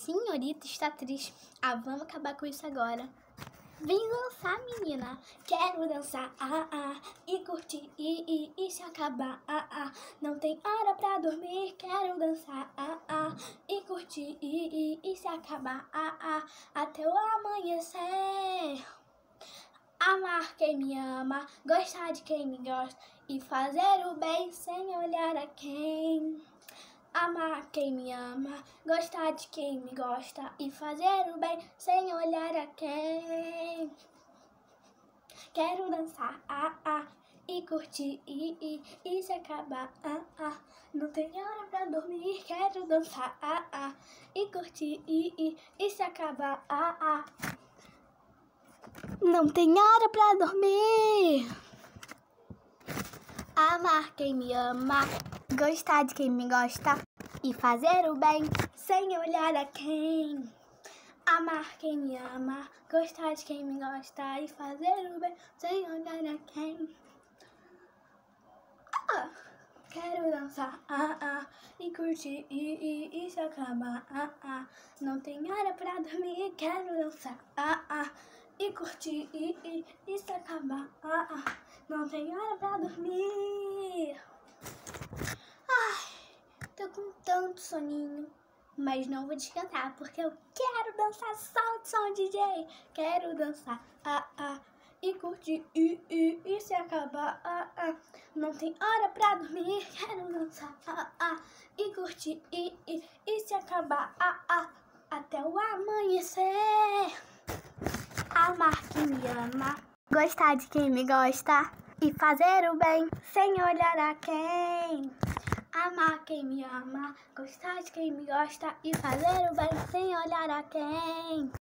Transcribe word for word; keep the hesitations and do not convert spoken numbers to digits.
senhorita está triste. Ah, vamos acabar com isso agora. Vem dançar, menina. Quero dançar, ah, ah, e curtir, e, e, e se acabar, ah, ah. Não tem hora pra dormir. Quero dançar, ah, ah, e curtir, e, e, e se acabar, ah, ah, até o amanhecer. Amar quem me ama, gostar de quem me gosta e fazer o bem sem olhar a quem. Amar quem me ama, gostar de quem me gosta e fazer o bem sem olhar a quem. Quero dançar, ah, ah, e curtir, e, e, e se acabar, ah, ah. Não tem hora pra dormir. Quero dançar, ah, ah, e curtir, e, e, e se acabar, ah, ah. Não tem hora pra dormir. Amar quem me ama, gostar de quem me gosta e fazer o bem sem olhar a quem. Amar quem me ama, gostar de quem me gosta e fazer o bem sem olhar a quem. Ah, quero dançar, ah, ah, e curtir, e, e, e se acabar, ah, ah. Não tem hora pra dormir. Quero dançar, ah, ah, e curtir, e, e, e se acabar, ah, ah. Não tem hora pra dormir. Ai, tô com tanto soninho, mas não vou descansar porque eu quero dançar. Solta o som, D J. Quero dançar, ah, ah, e curtir, e, e, e se acabar, ah, ah. Não tem hora pra dormir. Quero dançar, ah, ah, e curtir, e, e, e se acabar, ah, ah, até o amanhecer. Amar quem me ama, gostar de quem me gosta e fazer o bem sem olhar a quem. Amar quem me ama, gostar de quem me gosta e fazer o bem sem olhar a quem.